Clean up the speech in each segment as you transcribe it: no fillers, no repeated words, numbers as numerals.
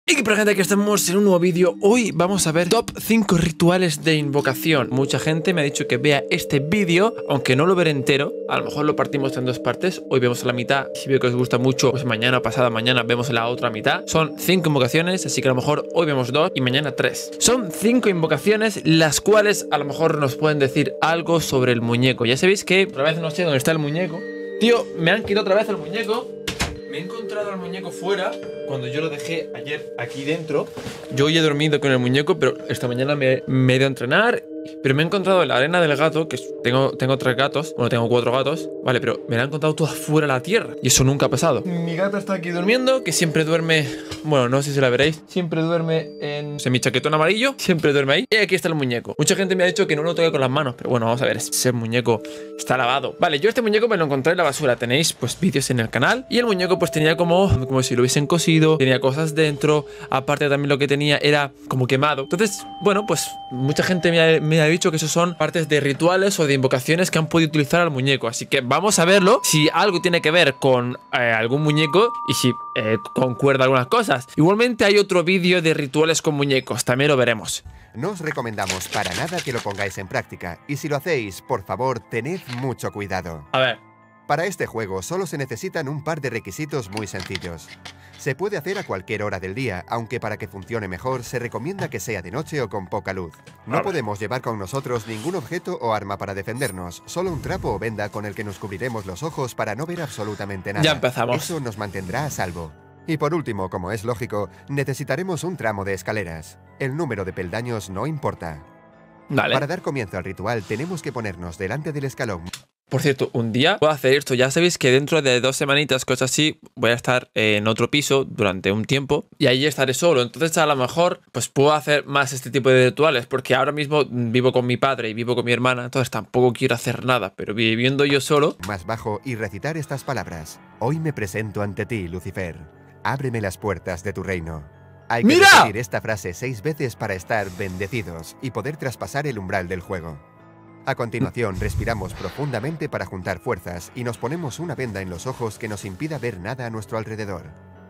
Y que para gente, que estamos en un nuevo vídeo. Hoy vamos a ver top 5 rituales de invocación. Mucha gente me ha dicho que vea este vídeo, aunque no lo veré entero. A lo mejor lo partimos en dos partes. Hoy vemos la mitad. Si veo que os gusta mucho, pues mañana o pasada mañana vemos la otra mitad. Son 5 invocaciones, así que a lo mejor hoy vemos 2 y mañana 3. Son 5 invocaciones, las cuales a lo mejor nos pueden decir algo sobre el muñeco. Ya sabéis que otra vez no sé dónde está el muñeco. Tío, me han quitado otra vez el muñeco. Me he encontrado al muñeco fuera cuando yo lo dejé ayer aquí dentro. Yo hoy he dormido con el muñeco, pero esta mañana me he ido a entrenar. Pero me he encontrado en la arena del gato, que tengo 3 gatos. Bueno, tengo 4 gatos. Vale, pero me la han encontrado toda fuera de la tierra. Y eso nunca ha pasado. Mi gata está aquí durmiendo, que siempre duerme... Bueno, no sé si la veréis. Siempre duerme en... mi chaquetón amarillo. Siempre duerme ahí. Y aquí está el muñeco. Mucha gente me ha dicho que no lo toque con las manos. Pero bueno, vamos a ver. Ese muñeco está lavado. Vale, yo este muñeco me lo encontré en la basura. Tenéis pues vídeos en el canal. Y el muñeco pues tenía como si lo hubiesen cosido. Tenía cosas dentro. Aparte también lo que tenía era como quemado. Entonces, bueno, pues mucha gente me ha dicho que esos son partes de rituales o de invocaciones que han podido utilizar al muñeco. Así que vamos a verlo. Si algo tiene que ver con algún muñeco y si concuerda algunas cosas. Igualmente hay otro vídeo de rituales con muñecos. También lo veremos. No os recomendamos para nada que lo pongáis en práctica. Y si lo hacéis, por favor, tened mucho cuidado. A ver. Para este juego solo se necesitan un par de requisitos muy sencillos. Se puede hacer a cualquier hora del día, aunque para que funcione mejor se recomienda que sea de noche o con poca luz. No podemos llevar con nosotros ningún objeto o arma para defendernos, solo un trapo o venda con el que nos cubriremos los ojos para no ver absolutamente nada. Ya empezamos. Eso nos mantendrá a salvo. Y por último, como es lógico, necesitaremos un tramo de escaleras. El número de peldaños no importa. Vale. Para dar comienzo al ritual tenemos que ponernos delante del escalón. Por cierto, un día voy a hacer esto. Ya sabéis que dentro de 2 semanitas, cosas así, voy a estar en otro piso durante un tiempo y ahí estaré solo. Entonces a lo mejor pues puedo hacer más este tipo de rituales, porque ahora mismo vivo con mi padre y vivo con mi hermana, entonces tampoco quiero hacer nada, pero viviendo yo solo... Más bajo y recitar estas palabras. Hoy me presento ante ti, Lucifer. Ábreme las puertas de tu reino. Hay que repetir esta frase 6 veces para estar bendecidos y poder traspasar el umbral del juego. A continuación, respiramos profundamente para juntar fuerzas y nos ponemos una venda en los ojos que nos impida ver nada a nuestro alrededor.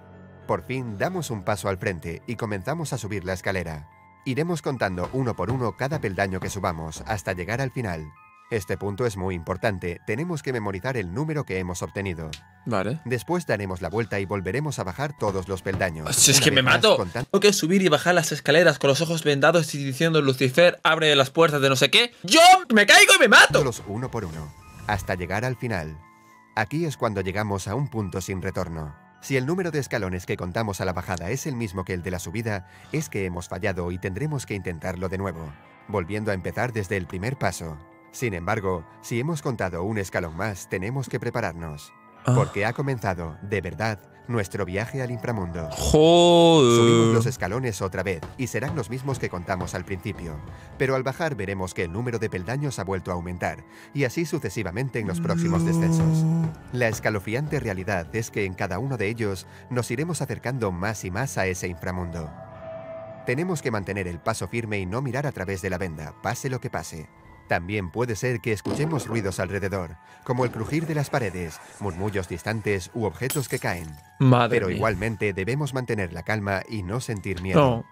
Por fin, damos un paso al frente y comenzamos a subir la escalera. Iremos contando uno por uno cada peldaño que subamos hasta llegar al final. Este punto es muy importante, tenemos que memorizar el número que hemos obtenido. Vale. Después daremos la vuelta y volveremos a bajar todos los peldaños. Si es que me mato. Tengo que subir y bajar las escaleras con los ojos vendados y diciendo Lucifer, abre las puertas de no sé qué. ¡Yo me caigo y me mato! Todos uno por uno, hasta llegar al final. Aquí es cuando llegamos a un punto sin retorno. Si el número de escalones que contamos a la bajada es el mismo que el de la subida, es que hemos fallado y tendremos que intentarlo de nuevo, volviendo a empezar desde el primer paso. Sin embargo, si hemos contado un escalón más, tenemos que prepararnos. Porque ha comenzado, de verdad, nuestro viaje al inframundo. ¡Joder! Subimos los escalones otra vez, y serán los mismos que contamos al principio. Pero al bajar veremos que el número de peldaños ha vuelto a aumentar, y así sucesivamente en los próximos descensos. La escalofriante realidad es que en cada uno de ellos nos iremos acercando más y más a ese inframundo. Tenemos que mantener el paso firme y no mirar a través de la venda, pase lo que pase. También puede ser que escuchemos ruidos alrededor, como el crujir de las paredes, murmullos distantes u objetos que caen. Pero igualmente debemos mantener la calma y no sentir miedo. No.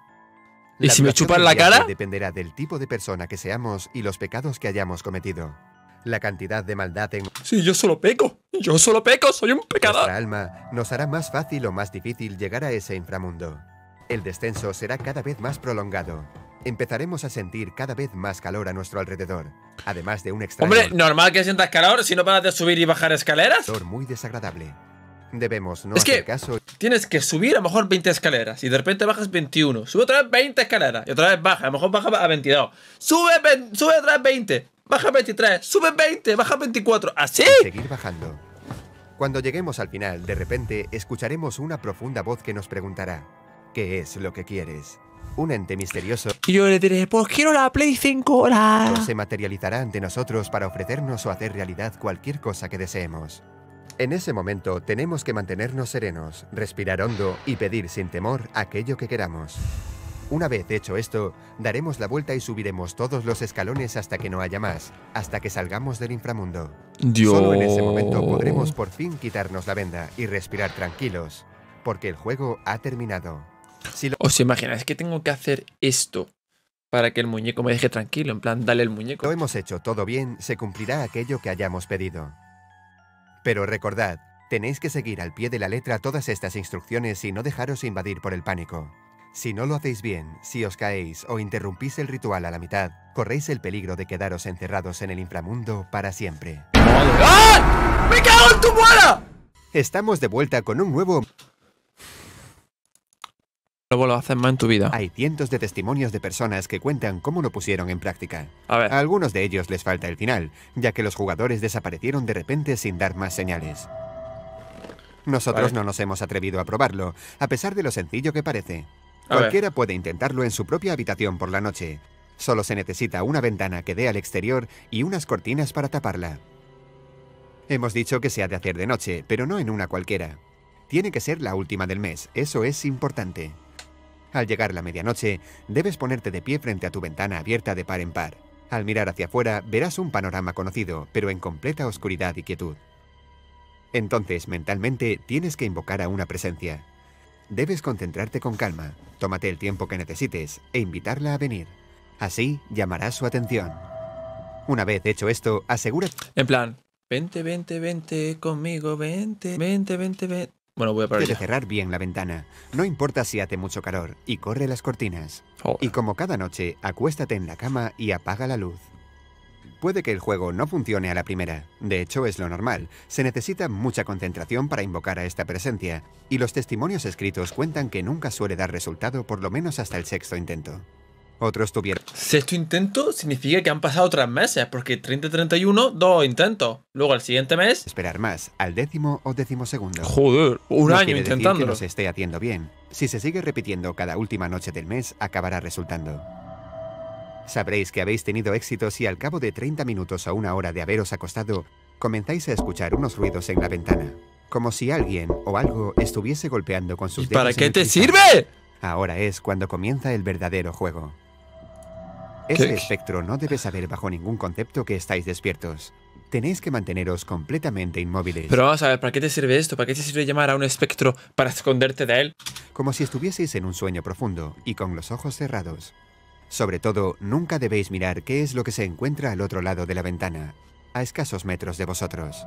¿Y si me chupan la cara? Dependerá del tipo de persona que seamos y los pecados que hayamos cometido. La cantidad de maldad en... Sí, yo solo peco. Yo solo peco, soy un pecador. Nuestra alma nos hará más fácil o más difícil llegar a ese inframundo. El descenso será cada vez más prolongado. Empezaremos a sentir cada vez más calor a nuestro alrededor, además de un extraño... Hombre, normal que sientas calor si no paras de subir y bajar escaleras. Muy desagradable. Debemos no es hacer que caso. Tienes que subir a lo mejor 20 escaleras y de repente bajas 21. Sube otra vez 20 escaleras y otra vez baja. A lo mejor baja a 22. Sube otra vez 20. Baja 23. Sube 20. Baja 24. ¿Así? Y seguir bajando. Cuando lleguemos al final, de repente, escucharemos una profunda voz que nos preguntará: ¿qué es lo que quieres? Un ente misterioso. Y yo le diré, pues quiero la Play 5 horas. Se materializará ante nosotros para ofrecernos o hacer realidad cualquier cosa que deseemos. En ese momento tenemos que mantenernos serenos, respirar hondo y pedir sin temor aquello que queramos. Una vez hecho esto, daremos la vuelta y subiremos todos los escalones hasta que no haya más, hasta que salgamos del inframundo. Dios. Solo en ese momento podremos por fin quitarnos la venda y respirar tranquilos, porque el juego ha terminado. ¿Os imagináis que tengo que hacer esto para que el muñeco me deje tranquilo? En plan, dale el muñeco. Lo hemos hecho todo bien, se cumplirá aquello que hayamos pedido. Pero recordad, tenéis que seguir al pie de la letra todas estas instrucciones y no dejaros invadir por el pánico. Si no lo hacéis bien, si os caéis o interrumpís el ritual a la mitad, corréis el peligro de quedaros encerrados en el inframundo para siempre. ¡Ah! ¡Me cago en tu muela! Estamos de vuelta con un nuevo... No lo haces más en tu vida. Hay cientos de testimonios de personas que cuentan cómo lo pusieron en práctica. A ver. A algunos de ellos les falta el final, ya que los jugadores desaparecieron de repente sin dar más señales. Nosotros no nos hemos atrevido a probarlo, a pesar de lo sencillo que parece. Cualquiera puede intentarlo en su propia habitación por la noche. Solo se necesita una ventana que dé al exterior y unas cortinas para taparla. Hemos dicho que se ha de hacer de noche, pero no en una cualquiera. Tiene que ser la última del mes, eso es importante. Al llegar la medianoche, debes ponerte de pie frente a tu ventana abierta de par en par. Al mirar hacia afuera, verás un panorama conocido, pero en completa oscuridad y quietud. Entonces, mentalmente, tienes que invocar a una presencia. Debes concentrarte con calma, tómate el tiempo que necesites e invitarla a venir. Así, llamarás su atención. Una vez hecho esto, asegúrate... En plan, vente, vente, vente conmigo, vente, vente, vente, vente... Bueno, voy a parar de ya. cerrar bien la ventana. No importa si hace mucho calor, y corre las cortinas. Y como cada noche, acuéstate en la cama y apaga la luz. Puede que el juego no funcione a la primera. De hecho, es lo normal. Se necesita mucha concentración para invocar a esta presencia, y los testimonios escritos cuentan que nunca suele dar resultado por lo menos hasta el sexto intento. Otros tuvieron... Sexto intento significa que han pasado 3 meses, porque 30-31, 2 intentos. Luego al siguiente mes... Esperar más, al 10º o 12º. Joder, un año quiere intentándolo. decir que no se esté haciendo bien. Si se sigue repitiendo cada última noche del mes, acabará resultando. Sabréis que habéis tenido éxito si al cabo de 30 minutos o una hora de haberos acostado, comenzáis a escuchar unos ruidos en la ventana. Como si alguien o algo estuviese golpeando con sus ¿Y dedos. para qué en el te cristal. sirve? Ahora es cuando comienza el verdadero juego. Ese espectro no debe saber bajo ningún concepto que estáis despiertos. Tenéis que manteneros completamente inmóviles. Pero vamos a ver, ¿para qué te sirve esto? ¿Para qué te sirve llamar a un espectro para esconderte de él? Como si estuvieseis en un sueño profundo y con los ojos cerrados. Sobre todo, nunca debéis mirar qué es lo que se encuentra al otro lado de la ventana, a escasos metros de vosotros.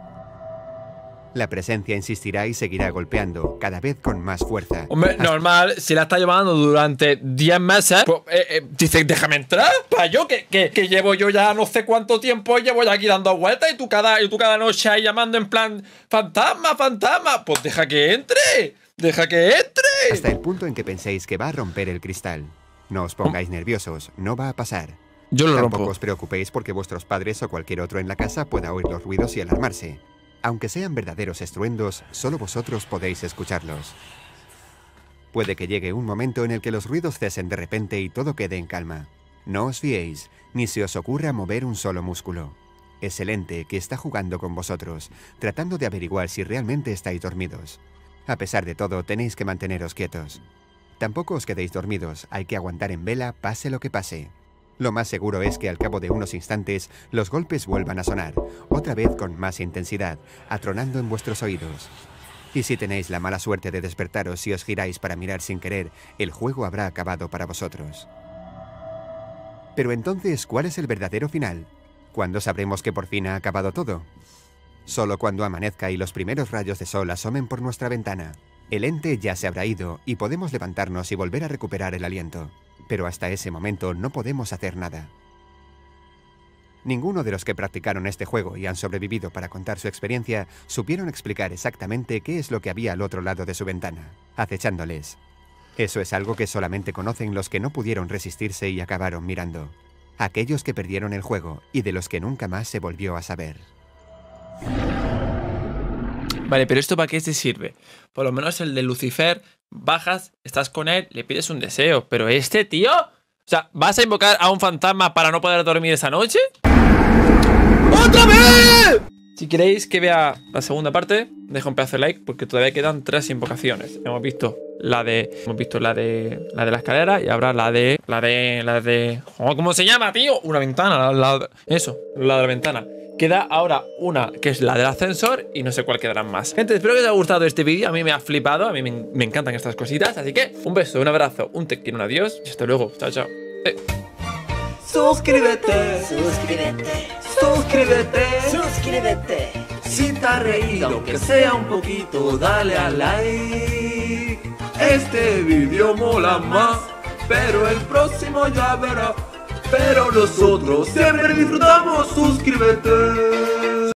La presencia insistirá y seguirá golpeando, cada vez con más fuerza. Hombre, normal, si la está llevando durante 10 meses, pues, dice, déjame entrar. Para yo, que llevo yo ya no sé cuánto tiempo, llevo ya aquí dando vueltas y tú cada noche ahí llamando en plan, fantasma, fantasma. Pues deja que entre, deja que entre. Hasta el punto en que penséis que va a romper el cristal. No os pongáis nerviosos, no va a pasar. Yo lo Tampoco rompo. os preocupéis porque vuestros padres o cualquier otro en la casa pueda oír los ruidos y alarmarse. Aunque sean verdaderos estruendos, solo vosotros podéis escucharlos. Puede que llegue un momento en el que los ruidos cesen de repente y todo quede en calma. No os fiéis, ni se os ocurra mover un solo músculo. Es el ente que está jugando con vosotros, tratando de averiguar si realmente estáis dormidos. A pesar de todo, tenéis que manteneros quietos. Tampoco os quedéis dormidos, hay que aguantar en vela pase lo que pase. Lo más seguro es que al cabo de unos instantes los golpes vuelvan a sonar, otra vez con más intensidad, atronando en vuestros oídos. Y si tenéis la mala suerte de despertaros y os giráis para mirar sin querer, el juego habrá acabado para vosotros. Pero entonces, ¿cuál es el verdadero final? ¿Cuándo sabremos que por fin ha acabado todo? Solo cuando amanezca y los primeros rayos de sol asomen por nuestra ventana. El ente ya se habrá ido y podemos levantarnos y volver a recuperar el aliento. Pero hasta ese momento no podemos hacer nada. Ninguno de los que practicaron este juego y han sobrevivido para contar su experiencia supieron explicar exactamente qué es lo que había al otro lado de su ventana, acechándoles. Eso es algo que solamente conocen los que no pudieron resistirse y acabaron mirando. Aquellos que perdieron el juego y de los que nunca más se volvió a saber. Vale, pero ¿esto para qué te sirve? Por lo menos el de Lucifer, bajas, estás con él, le pides un deseo. Pero este tío, o sea, ¿vas a invocar a un fantasma para no poder dormir esa noche? ¡Otra vez! Si queréis que vea la segunda parte, deja un pedazo de like porque todavía quedan 3 invocaciones. Hemos visto la de la escalera y ahora la de oh, ¿cómo se llama, tío? Una ventana, la de la ventana. Queda ahora una que es la del ascensor y no sé cuál quedarán más. Gente, espero que os haya gustado este vídeo. A mí me ha flipado, a mí me encantan estas cositas. Así que un beso, un abrazo, un te quiero, un adiós y hasta luego. Chao, chao. Suscríbete, suscríbete, suscríbete, suscríbete. Si te has reído, aunque sea un poquito, dale a like. Este vídeo mola más, pero el próximo ya verás. Pero nosotros siempre disfrutamos, suscríbete.